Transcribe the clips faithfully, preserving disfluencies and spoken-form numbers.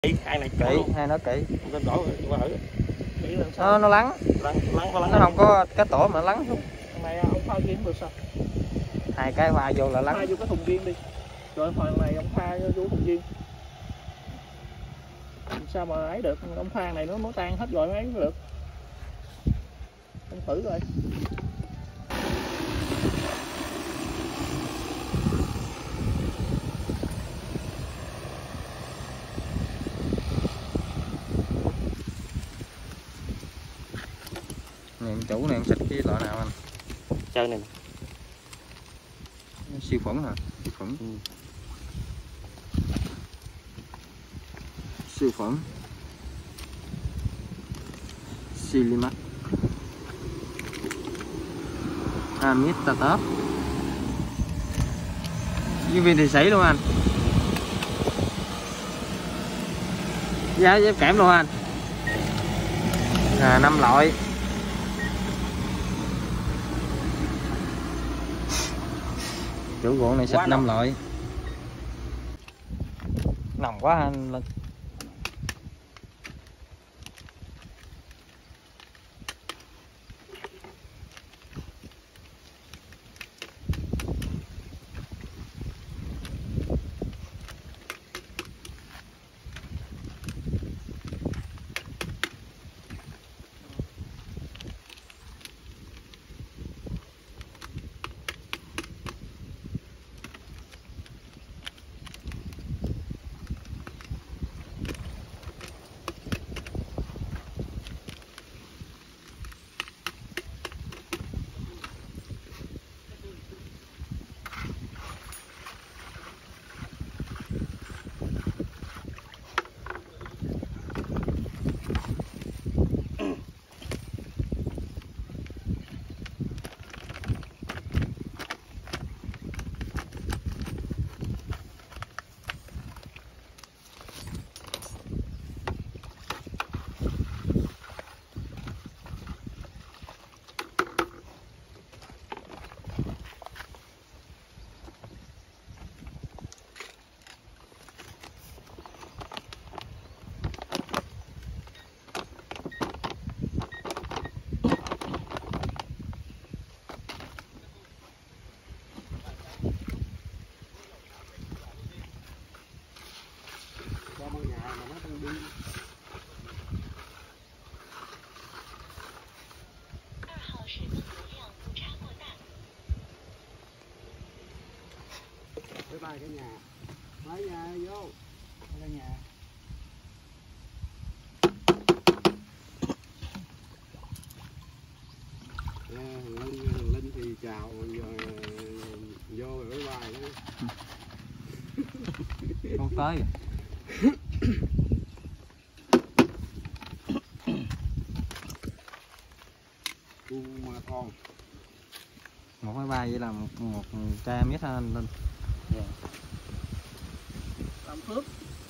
Hai này kỹ, hai nó kỹ. Lên đổ Nó nó lắng. Lắng, lắng, lắng. Nó không có cái tổ mà lắng xuống. Thằng này ông pha riêng được sao? Hai cái pha vô là lắng. Pha vô cái thùng riêng đi. Rồi phần này ông pha vô thùng riêng. Sao mà ấy được, ông pha này nó nó tan hết rồi mới ấy được. Ông thử rồi. Này chủ này xịt cái loại nào anh? Chơi này. Siêu phẩm hả? Siêu phẩm. Ừ. Siêu phẩm. Silimax. Amitabtop. Với viên thì sấy luôn anh. Giá giá kẽm luôn anh. À, năm loại. Chủ gỗ này xịt năm loại. Nồng quá anh Linh. Bye bye cả nhà. Mấy nhà vô. Cả nhà. Yeah, Linh, Linh thì chào rồi vô rồi bye bye nữa. Không tới. Cung thon. Một cái ba vậy là một, một chai mít ha anh Linh. Yeah. Làm phước.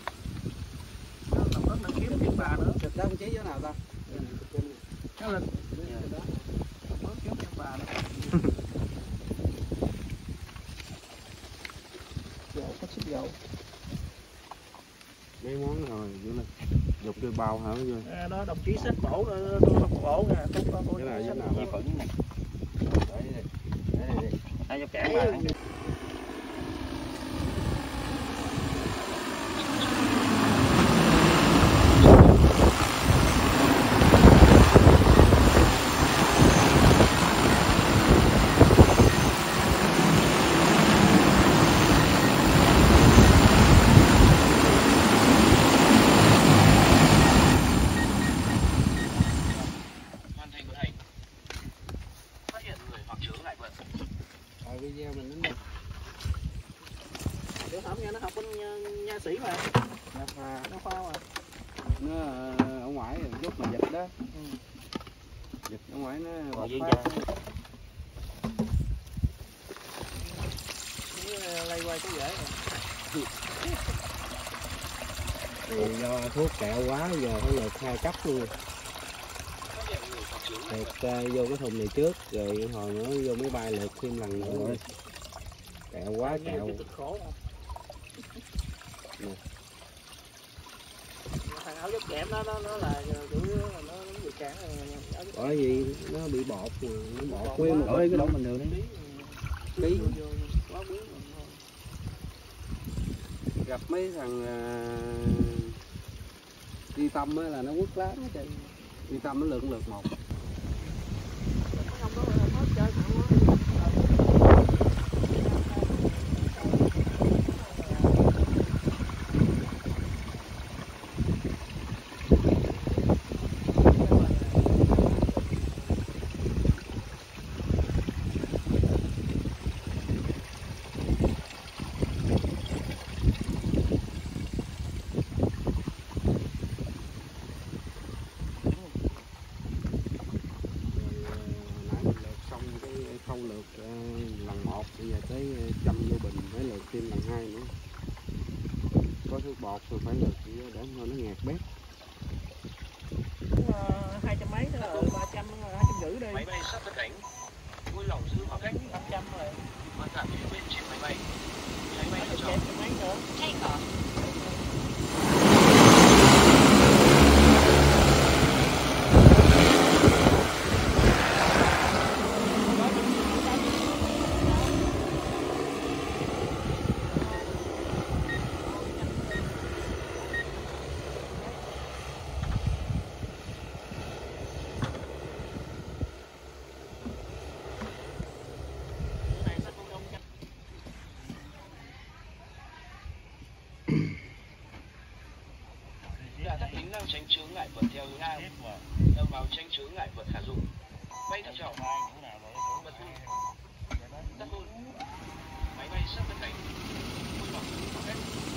Làm phước là kiếm kiếm bà nữa. Thịt đó ông chí chỗ nào ta? Cái Linh. Làm phước kiếm kiếm bà nữa. Dầu, có xích dầu. Mấy món rồi vô lên. Dục cái bao hả vô. À, đó đồng chí xếp bổ tôi bổ nè, tôi tôi tôi. Cái này cái nào? Di phận này. Đấy đi. Đấy đi. Ai vô cản bà. Video mình đến đây. Tiểu Thẩm nha, nó học bên nha, nha sĩ mà. Nha khoa. Nha khoa mà. Nó ở ngoài lúc mà dịch đó. Ừ. Dịch ở ngoài nó bột phát. Lay quay cái dễ rồi. Thì do thuốc kẹo quá giờ phải lượt hai cấp luôn. Lượt uh, vô cái thùng này trước rồi hồi nữa vô máy bay lượt thêm lần nữa. Rồi. Kẹo quá kẹo. áo dốc kẽm đó nó nó là chủ yếu là nó nó bị cản bởi vì nó bị bọt mà nó bọt nguyên một cái đó mình được đấy ký gặp mấy thằng uh, đi tâm á là nó quất lá hết trơn, đi tâm nó lượn lượt một. Khâu lượt uh, lần một, bây giờ tới châm vô bình phải lượt thêm lần hai nữa. Có thuốc bọt rồi phải lượt để cho nó ngạt bét. Hai trăm mấy đó rồi, ba trăm, hai trăm rưỡi đi. Máy bay sắp cất cánh. Vui lòng giữ khoảng cách năm trăm rồi. và tạm phía bên trên máy bay. Máy bay lựa chọn. Mấy nữa. Take off. Tắt tính năng tránh chướng ngại vật theo hướng A, đâm vào tránh chướng ngại vật khả dụng. Bay thận trọng. Bật hôn. Tắt hôn. Máy bay sắp cất cánh. Vui lòng giữ khoảng cách.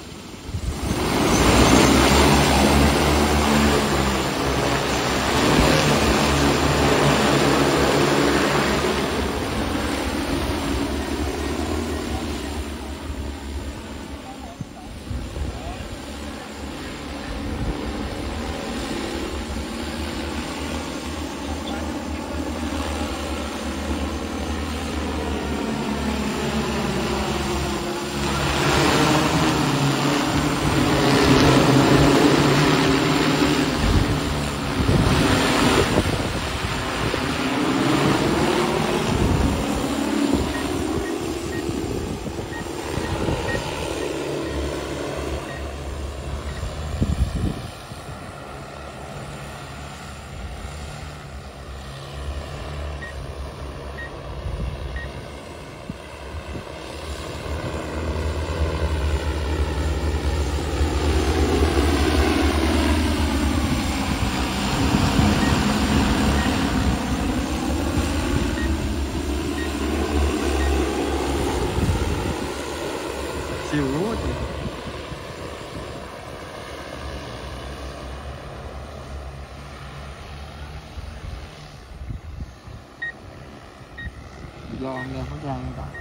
Siêu lúa chị. Lo nghe khẩu trang các bạn.